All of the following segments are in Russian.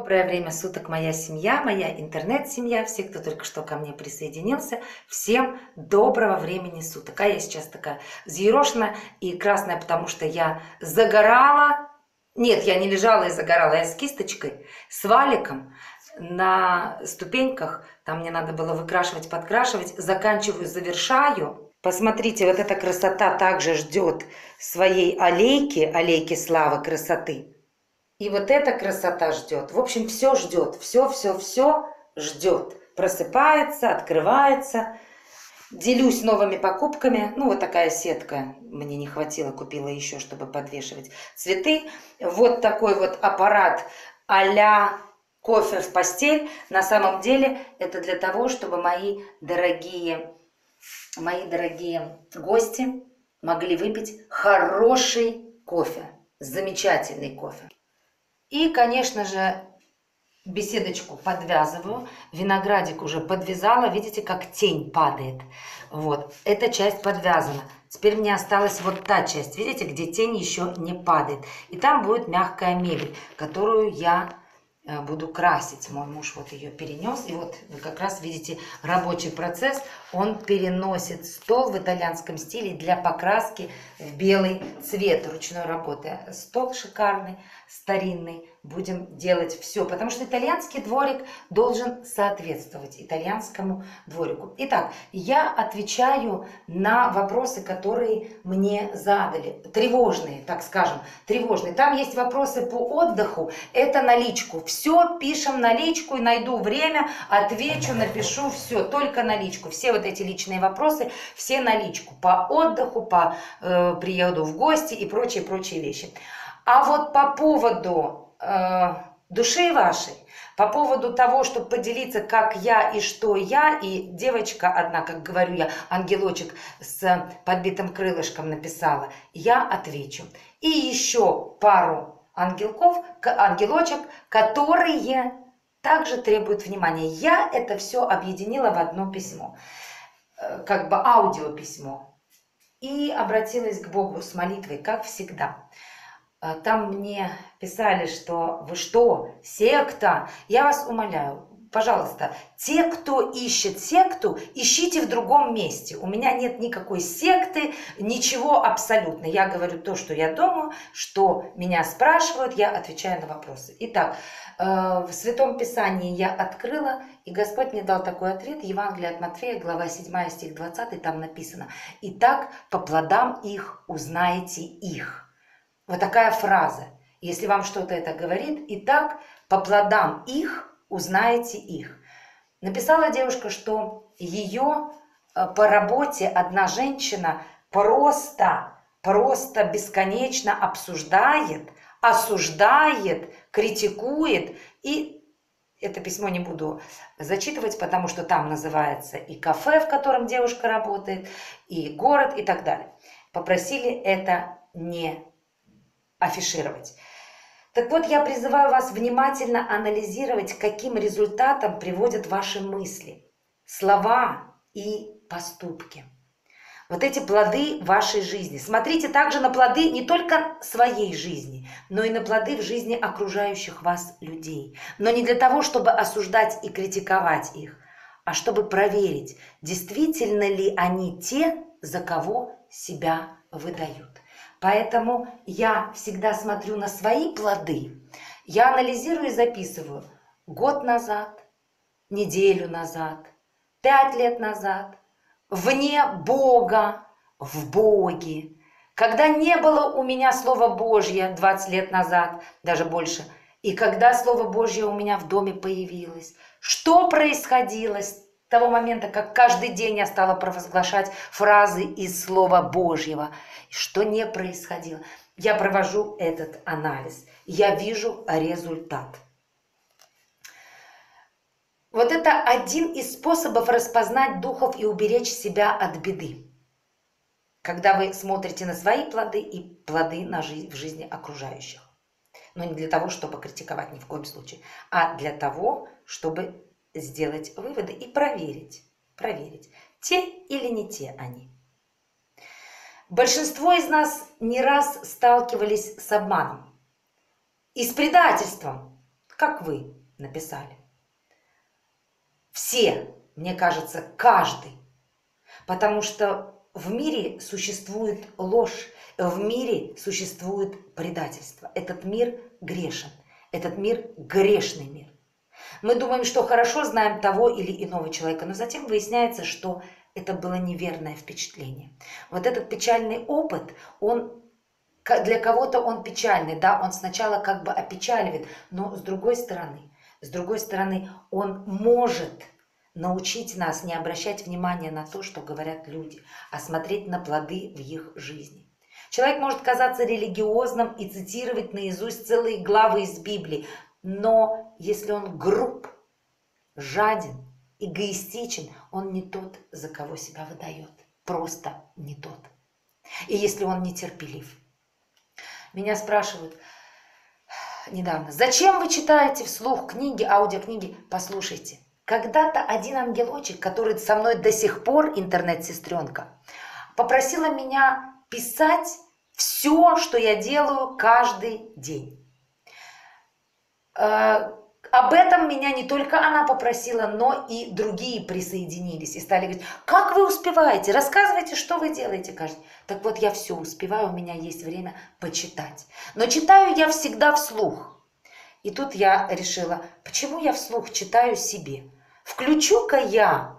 Доброе время суток, моя семья, моя интернет-семья, все, кто только что ко мне присоединился. Всем доброго времени суток. А я сейчас такая взъерошенная и красная, потому что я загорала. Нет, я не лежала и загорала, я с кисточкой, с валиком на ступеньках. Там мне надо было выкрашивать, подкрашивать. Заканчиваю, завершаю. Посмотрите, вот эта красота также ждет своей аллейки славы красоты. И вот эта красота ждет. В общем, все ждет. Все ждет. Просыпается, открывается. Делюсь новыми покупками. Ну, вот такая сетка. Мне не хватило, купила еще, чтобы подвешивать цветы. Вот такой вот аппарат а-ля кофе в постель. На самом деле, это для того, чтобы мои дорогие гости могли выпить хороший кофе. Замечательный кофе. И, конечно же, беседочку подвязываю. Виноградик уже подвязала. Видите, как тень падает. Вот. Эта часть подвязана. Теперь мне осталась вот та часть. Видите, где тень еще не падает. И там будет мягкая мебель, которую я буду красить. Мой муж вот ее перенес. И вот вы как раз видите рабочий процесс. Он переносит стол в итальянском стиле для покраски в белый цвет ручной работы. Стол шикарный, старинный. Будем делать все, потому что итальянский дворик должен соответствовать итальянскому дворику. Итак, я отвечаю на вопросы, которые мне задали. Тревожные, так скажем, тревожные. Там есть вопросы по отдыху, это на личку. Все пишем на личку, и найду время, отвечу, напишу, все, только на личку. Все вот эти личные вопросы, все на личку. По отдыху, по приезду в гости и прочие вещи. А вот по поводу души вашей, по поводу того, чтобы поделиться, как я и что я, и девочка одна, как говорю я, ангелочек с подбитым крылышком написала, я отвечу. И еще пару ангелочек, которые также требуют внимания. Я это все объединила в одно письмо, как бы аудиописьмо, и обратилась к Богу с молитвой, как всегда. Там мне писали, что вы что, секта? Я вас умоляю, пожалуйста, те, кто ищет секту, ищите в другом месте. У меня нет никакой секты, ничего абсолютно. Я говорю то, что я думаю, что меня спрашивают, я отвечаю на вопросы. Итак, в Святом Писании я открыла, и Господь мне дал такой ответ. Евангелие от Матфея, глава 7, стих 20, там написано: «Итак, по плодам их узнаете их». Вот такая фраза. Если вам что-то это говорит, итак, по плодам их узнаете их. Написала девушка, что ее по работе одна женщина просто бесконечно обсуждает, осуждает, критикует. И это письмо не буду зачитывать, потому что там называется и кафе, в котором девушка работает, и город, и так далее. Попросили это не афишировать. Так вот, я призываю вас внимательно анализировать, к каким результатам приводят ваши мысли, слова и поступки. Вот эти плоды вашей жизни. Смотрите также на плоды не только своей жизни, но и на плоды в жизни окружающих вас людей. Но не для того, чтобы осуждать и критиковать их, а чтобы проверить, действительно ли они те, за кого себя выдают. Поэтому я всегда смотрю на свои плоды, я анализирую и записываю год назад, неделю назад, 5 лет назад, вне Бога, в Боге, когда не было у меня Слова Божье 20 лет назад, даже больше, и когда Слово Божье у меня в доме появилось. Что происходило с того момента, как каждый день я стала провозглашать фразы из Слова Божьего, что не происходило. Я провожу этот анализ, я вижу результат. Вот это один из способов распознать духов и уберечь себя от беды. Когда вы смотрите на свои плоды и плоды в жизни окружающих. Но не для того, чтобы критиковать ни в коем случае, а для того, чтобы сделать выводы и проверить, те или не те они. Большинство из нас не раз сталкивались с обманом и с предательством. как вы написали. Все, мне кажется, каждый. Потому что в мире существует ложь, в мире существует предательство. Этот мир грешен, этот мир грешный мир. Мы думаем, что хорошо знаем того или иного человека, но затем выясняется, что это было неверное впечатление. Вот этот печальный опыт, он для кого-то он печальный, да, он сначала как бы опечаливает, но с другой стороны, он может научить нас не обращать внимания на то, что говорят люди, а смотреть на плоды в их жизни. Человек может казаться религиозным и цитировать наизусть целые главы из Библии, но если он груб, жаден, эгоистичен, он не тот, за кого себя выдает. Просто не тот. И если он нетерпелив. Меня спрашивают недавно, зачем вы читаете вслух книги, аудиокниги? Послушайте. Когда-то один ангелочек, который со мной до сих пор, интернет-сестренка, попросила меня писать все, что я делаю каждый день. Об этом меня не только она попросила, но и другие присоединились и стали говорить, как вы успеваете, рассказывайте, что вы делаете каждый день. Так вот, я все успеваю, у меня есть время почитать. Но читаю я всегда вслух. И тут я решила, почему я вслух читаю себе? Включу-ка я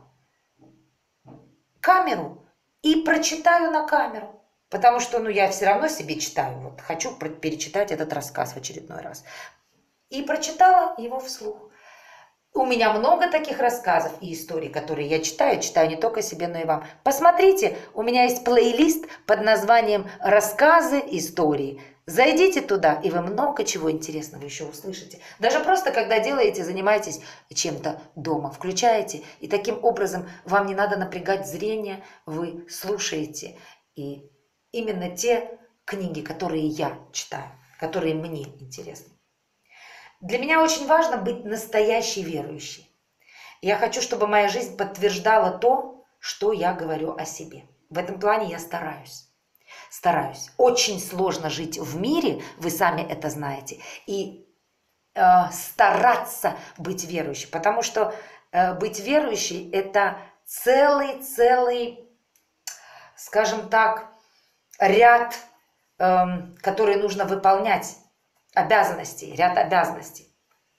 камеру и прочитаю на камеру. Потому что я все равно себе читаю. Вот хочу перечитать этот рассказ в очередной раз. И прочитала его вслух. У меня много таких рассказов и историй, которые я читаю не только себе, но и вам. Посмотрите, у меня есть плейлист под названием «Рассказы, истории». Зайдите туда, и вы много чего интересного еще услышите. Даже просто, когда занимаетесь чем-то дома, включаете, и таким образом вам не надо напрягать зрение, вы слушаете. И именно те книги, которые я читаю, которые мне интересны. Для меня очень важно быть настоящей верующей. Я хочу, чтобы моя жизнь подтверждала то, что я говорю о себе. В этом плане я стараюсь. Очень сложно жить в мире, вы сами это знаете, и стараться быть верующей. Потому что быть верующей – это целый, скажем так, ряд, который нужно выполнять. Ряд обязанностей.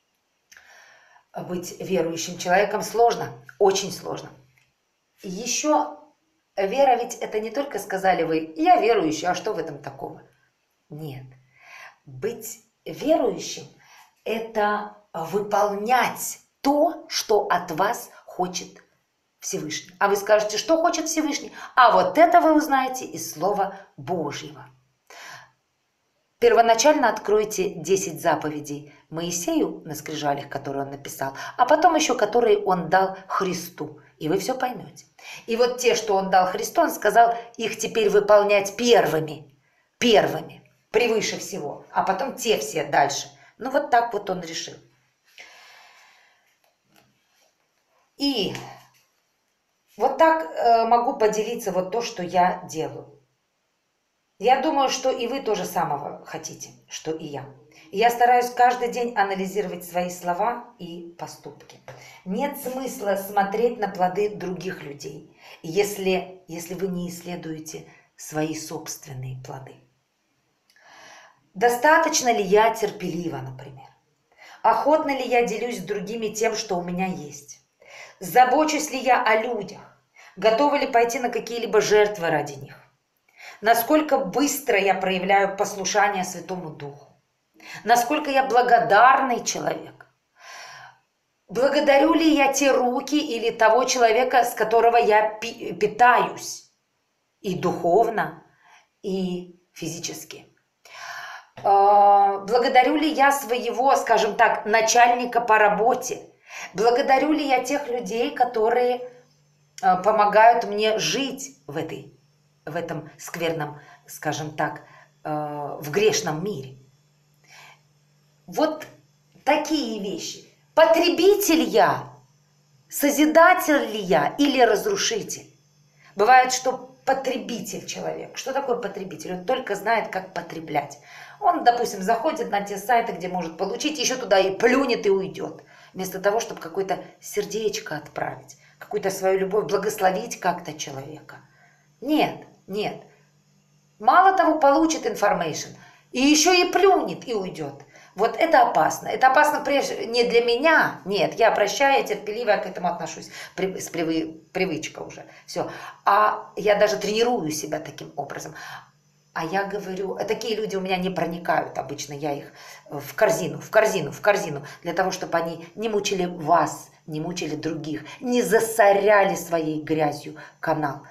Быть верующим человеком сложно, очень сложно. Еще вера ведь это не только сказали вы, я верующий, а что в этом такого? Нет. Быть верующим – это выполнять то, что от вас хочет Всевышний. А вы скажете, что хочет Всевышний? А вот это вы узнаете из Слова Божьего. Первоначально откройте 10 заповедей Моисею на скрижалях, которые он написал, а потом еще, которые он дал Христу, и вы все поймете. И вот те, что он дал Христу, он сказал их теперь выполнять первыми, превыше всего, а потом те все дальше. Вот так вот он решил. И вот так могу поделиться вот то, что я делаю. Я думаю, что и вы тоже самого хотите, что и я. И я стараюсь каждый день анализировать свои слова и поступки. Нет смысла смотреть на плоды других людей, если вы не исследуете свои собственные плоды. Достаточно ли я терпелива, например? Охотно ли я делюсь с другими тем, что у меня есть? Забочусь ли я о людях? Готова ли пойти на какие-либо жертвы ради них? Насколько быстро я проявляю послушание Святому Духу? Насколько я благодарный человек? Благодарю ли я те руки или того человека, с которого я питаюсь? И духовно, и физически. Благодарю ли я своего, скажем так, начальника по работе? Благодарю ли я тех людей, которые помогают мне жить в этом скверном, скажем так, в грешном мире? Вот такие вещи. Потребитель я, созидатель ли я или разрушитель? Бывает, что потребитель человек. Что такое потребитель? Он только знает, как потреблять. Он, допустим, заходит на те сайты, где может получить, еще туда и плюнет, и уйдет. Вместо того, чтобы какое-то сердечко отправить, какую-то свою любовь, благословить как-то человека. Нет, нет. Мало того, получит информейшн, и еще и плюнет, и уйдет. Вот это опасно. Это опасно прежде не для меня. Нет, я прощаю, терпеливо к этому отношусь. Привычка уже. Все. А я даже тренирую себя таким образом. А я говорю, такие люди у меня не проникают обычно. Я их в корзину, для того, чтобы они не мучили вас, не мучили других, не засоряли своей грязью канал.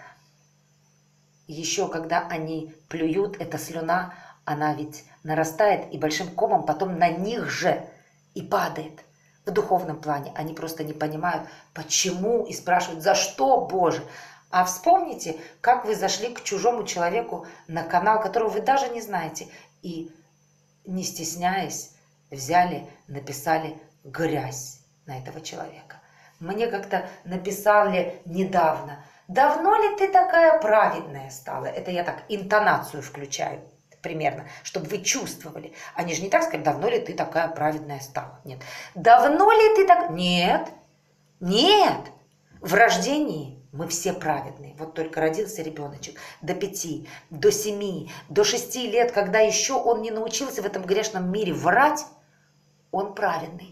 Еще когда они плюют, эта слюна, она ведь нарастает и большим комом потом на них же и падает. В духовном плане они просто не понимают, почему, и спрашивают, за что, Боже. А вспомните, как вы зашли к чужому человеку на канал, которого вы даже не знаете, и, не стесняясь, взяли, написали грязь на этого человека. Мне как-то написали недавно: давно ли ты такая праведная стала? Это я так интонацию включаю примерно, чтобы вы чувствовали. Они же не так сказали: давно ли ты такая праведная стала? Нет. Давно ли ты так? Нет. Нет. В рождении мы все праведные. Вот только родился ребеночек до 5, до 7, до 6 лет, когда еще он не научился в этом грешном мире врать, он праведный.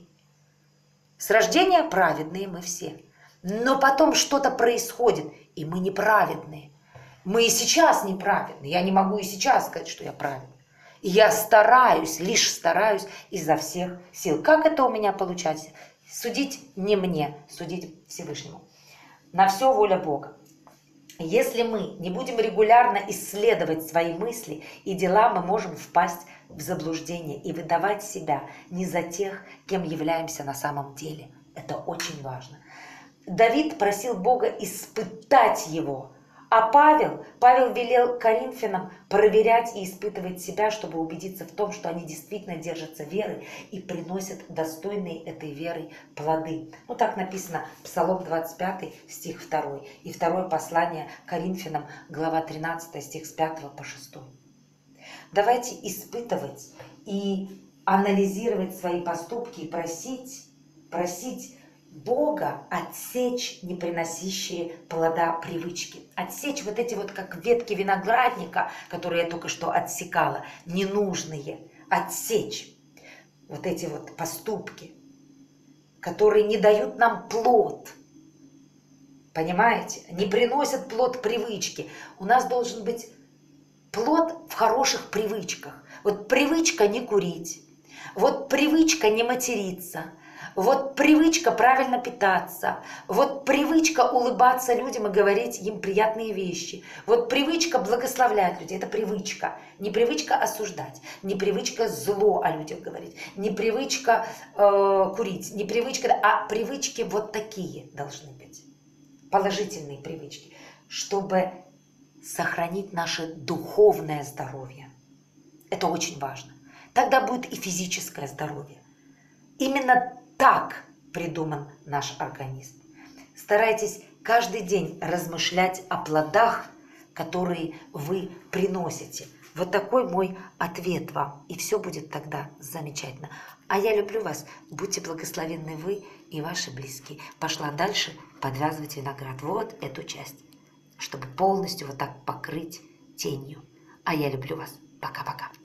С рождения праведные мы все. Но потом что-то происходит, и мы неправедные. Мы и сейчас неправедны. Я не могу и сейчас сказать, что я праведна. И я стараюсь, лишь стараюсь изо всех сил. Как это у меня получается? Судить не мне, судить Всевышнему. На все воля Бога. Если мы не будем регулярно исследовать свои мысли и дела, мы можем впасть в заблуждение и выдавать себя не за тех, кем являемся на самом деле. Это очень важно. Давид просил Бога испытать его. А Павел велел Коринфянам проверять и испытывать себя, чтобы убедиться в том, что они действительно держатся веры и приносят достойные этой веры плоды. Ну, так написано Псалом 25, стих 2, и второе послание Коринфянам, глава 13, стих с 5 по 6. Давайте испытывать и анализировать свои поступки и просить Бога отсечь неприносящие плода привычки. Отсечь вот эти вот, как ветки виноградника, которые я только что отсекала, ненужные. Отсечь вот эти вот поступки, которые не дают нам плод. Понимаете? Не приносят плод привычки. У нас должен быть плод в хороших привычках. Вот привычка не курить. Вот привычка не материться. Вот привычка правильно питаться, вот привычка улыбаться людям и говорить им приятные вещи, вот привычка благословлять людей, это привычка, не привычка осуждать, не привычка зло о людях говорить, не привычка курить, не привычка, а привычки вот такие должны быть, положительные привычки, чтобы сохранить наше духовное здоровье. Это очень важно. Тогда будет и физическое здоровье. Именно так придуман наш организм. Старайтесь каждый день размышлять о плодах, которые вы приносите. Вот такой мой ответ вам. И все будет тогда замечательно. А я люблю вас. Будьте благословенны вы и ваши близкие. Пошла дальше подвязывать виноград. Вот эту часть. Чтобы полностью вот так покрыть тенью. А я люблю вас. Пока-пока.